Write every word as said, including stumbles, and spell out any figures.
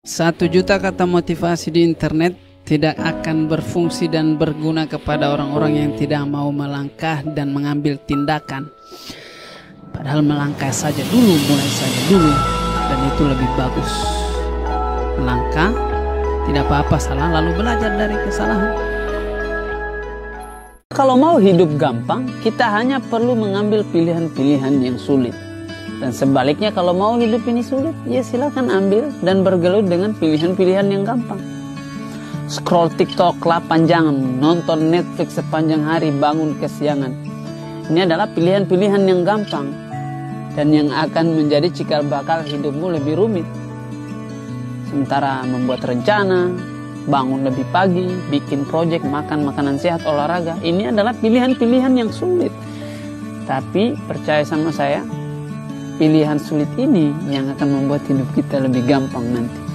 Satu juta kata motivasi di internet tidak akan berfungsi dan berguna kepada orang-orang yang tidak mau melangkah dan mengambil tindakan. Padahal melangkah saja dulu, mulai saja dulu, dan itu lebih bagus. Melangkah, tidak apa-apa salah, lalu belajar dari kesalahan. Kalau mau hidup gampang, kita hanya perlu mengambil pilihan-pilihan yang sulit. Dan sebaliknya kalau mau hidup ini sulit, ya silakan ambil dan bergelut dengan pilihan-pilihan yang gampang. Scroll TikTok delapan jam, nonton Netflix sepanjang hari, bangun kesiangan. Ini adalah pilihan-pilihan yang gampang dan yang akan menjadi cikal bakal hidupmu lebih rumit. Sementara membuat rencana, bangun lebih pagi, bikin proyek, makan makanan sehat, olahraga, ini adalah pilihan-pilihan yang sulit. Tapi percaya sama saya, pilihan sulit ini yang akan membuat hidup kita lebih gampang nanti.